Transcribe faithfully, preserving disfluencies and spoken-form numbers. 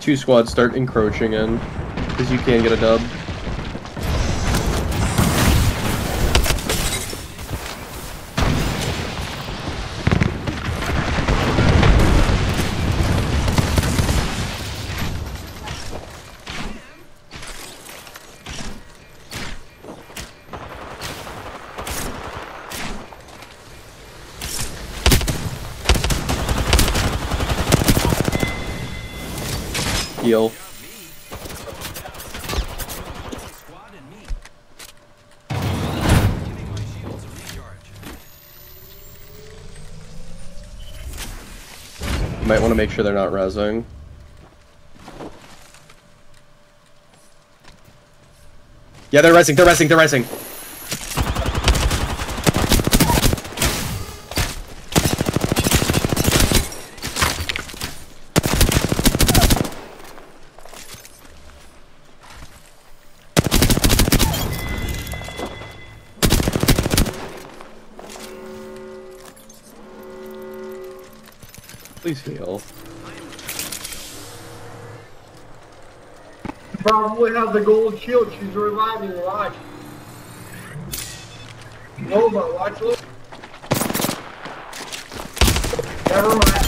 two squads start encroaching in, because you can get a dub. Heal. You might want to make sure they're not rezzing. Yeah, they're rezzing, they're rezzing, they're rezzing. Please heal. Probably have the gold shield. She's reviving. Watch. Nova, watch. Look. Never mind.